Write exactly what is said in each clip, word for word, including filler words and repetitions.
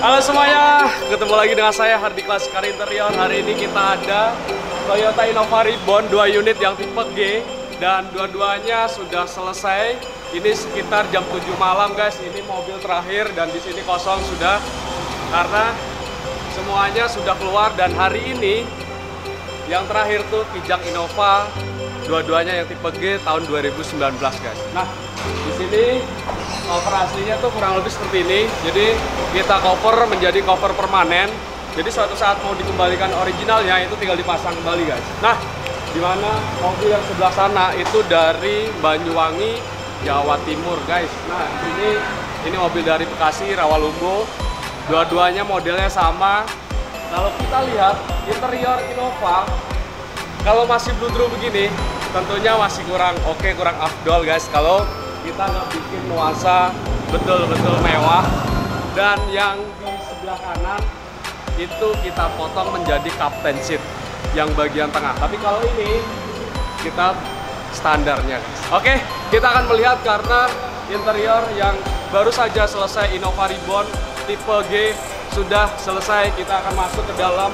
Halo semuanya, ketemu lagi dengan saya Hardi Classic Car Interior. Hari ini kita ada Toyota Innova Reborn dua unit yang tipe G dan dua-duanya sudah selesai. Ini sekitar jam tujuh malam guys. Ini mobil terakhir dan di sini kosong sudah karena semuanya sudah keluar. Dan hari ini yang terakhir tuh Kijang Innova dua-duanya yang tipe G tahun dua ribu sembilan belas guys. Nah, di sini cover aslinya tuh kurang lebih seperti ini. Jadi kita cover menjadi cover permanen. Jadi suatu saat mau dikembalikan originalnya itu tinggal dipasang kembali guys. Nah, di mana mobil yang sebelah sana itu dari Banyuwangi, Jawa Timur guys. Nah, ini ini mobil dari Bekasi, Rawalumbu. Dua-duanya modelnya sama. Kalau kita lihat interior Innova, kalau masih bludru begini, tentunya masih kurang oke, okay, kurang afdol guys. Kalau kita nggak bikin nuansa betul-betul mewah. Dan yang di sebelah kanan itu kita potong menjadi captain seat yang bagian tengah. Tapi kalau ini kita standarnya guys. Oke, kita akan melihat karena interior yang baru saja selesai Innova Reborn tipe G sudah selesai. Kita akan masuk ke dalam.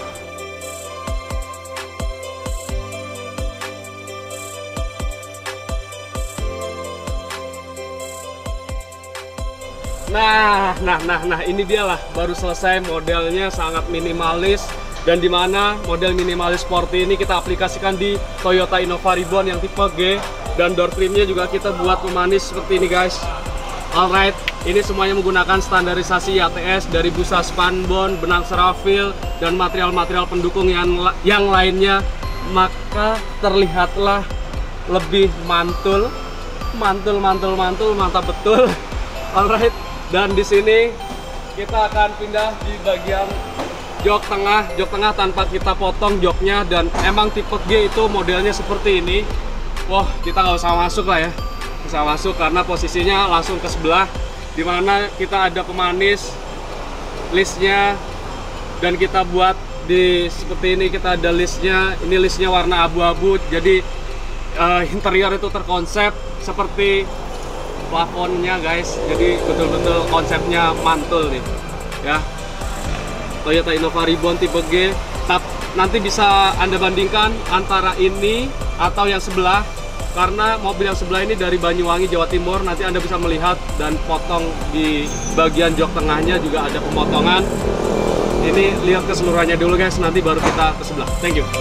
Nah, nah, nah, nah, ini dia lah, baru selesai. Modelnya sangat minimalis, dan dimana model minimalis sporty ini kita aplikasikan di Toyota Innova Reborn yang tipe G, dan door trimnya juga kita buat pemanis seperti ini guys. Alright, ini semuanya menggunakan standarisasi A T S dari busa spanbond, benang serafil, dan material-material pendukung yang yang lainnya, maka terlihatlah lebih mantul, mantul, mantul, mantul, mantap betul. Alright. Dan di sini kita akan pindah di bagian jok tengah, jok tengah tanpa kita potong joknya, dan emang tipe G itu modelnya seperti ini. Wah, kita nggak usah masuk lah ya, nggak usah masuk karena posisinya langsung ke sebelah, dimana kita ada pemanis listnya, dan kita buat di seperti ini. Kita ada listnya, ini listnya warna abu-abu, jadi uh, interior itu terkonsep seperti plafonnya guys, jadi betul-betul konsepnya mantul nih ya. Toyota Innova Reborn tipe G. Nanti bisa Anda bandingkan antara ini atau yang sebelah, karena mobil yang sebelah ini dari Banyuwangi, Jawa Timur. Nanti Anda bisa melihat dan potong di bagian jok tengahnya juga ada pemotongan. Ini lihat keseluruhannya dulu guys, nanti baru kita ke sebelah. Thank you.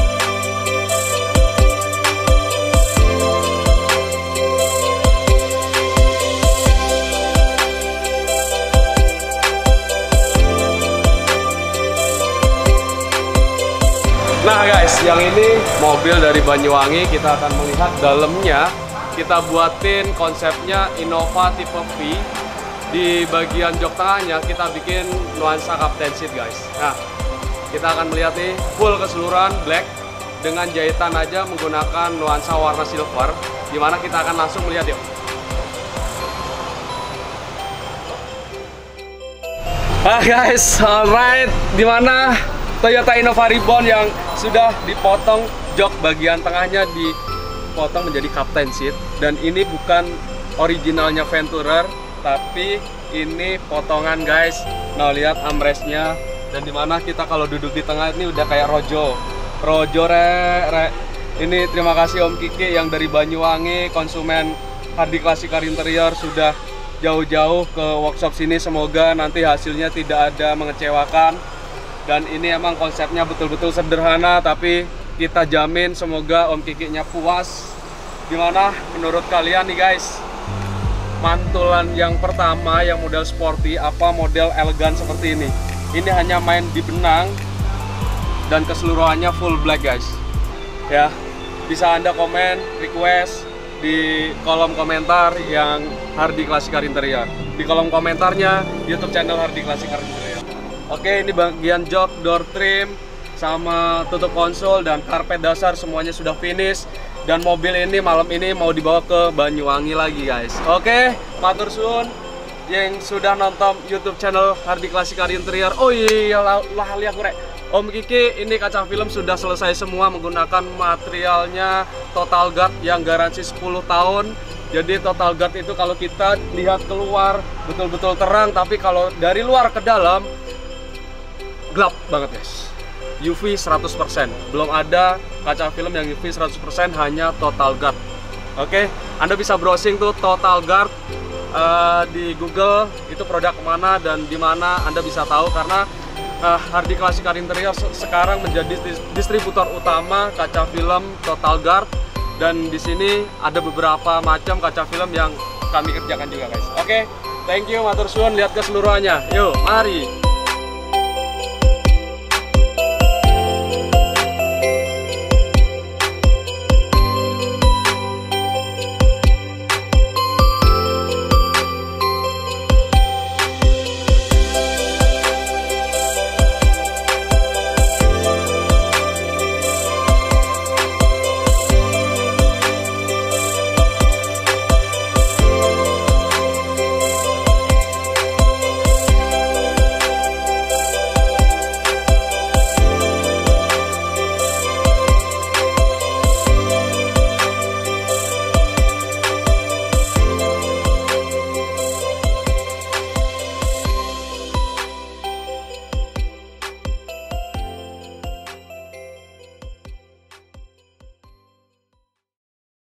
Nah guys, yang ini mobil dari Banyuwangi. Kita akan melihat dalamnya. Kita buatin konsepnya Innova tipe V. Di bagian jok tengahnya kita bikin nuansa captain seat guys. Nah, kita akan melihat nih full keseluruhan black dengan jahitan aja menggunakan nuansa warna silver. Dimana kita akan langsung melihat yuk. Ah guys, alright, dimana Toyota Innova Reborn yang sudah dipotong jok bagian tengahnya, dipotong menjadi captain seat. Dan ini bukan originalnya Venturer, tapi ini potongan guys. Nah, lihat armrestnya, dan dimana kita kalau duduk di tengah ini udah kayak rojo, rojo re, re. Ini terima kasih Om Kiki yang dari Banyuwangi, konsumen Hardi Classic Car Interior, sudah jauh-jauh ke workshop sini. Semoga nanti hasilnya tidak ada mengecewakan. Dan ini emang konsepnya betul-betul sederhana, tapi kita jamin semoga Om Kikinya puas. Gimana menurut kalian nih guys? Mantulan yang pertama yang model sporty, apa model elegan seperti ini? Ini hanya main di benang dan keseluruhannya full black guys. Ya, bisa Anda komen, request di kolom komentar yang Hardi Classic Car Interior. Di kolom komentarnya YouTube channel Hardi Classic Car Interior. Oke, ini bagian jok, door trim, sama tutup konsol dan karpet dasar semuanya sudah finish. Dan mobil ini malam ini mau dibawa ke Banyuwangi lagi guys. Oke, matur suwun yang sudah nonton YouTube channel Hardi Classic Car Interior. Oh iya, lah lihat gue. Om Kiki, ini kaca film sudah selesai semua menggunakan materialnya Total Guard yang garansi sepuluh tahun. Jadi total guard itu kalau kita lihat keluar betul-betul terang, tapi kalau dari luar ke dalam gelap banget guys. U V seratus persen, belum ada kaca film yang U V seratus persen, hanya total guard. Oke, Anda bisa browsing tuh total guard uh, di Google, itu produk mana dan di mana Anda bisa tahu, karena uh, Hardy Classic Car Interior sekarang menjadi distributor utama kaca film total guard. Dan di sini ada beberapa macam kaca film yang kami kerjakan juga guys. Oke, thank you, matur suwun, lihat keseluruhannya. Yuk, mari.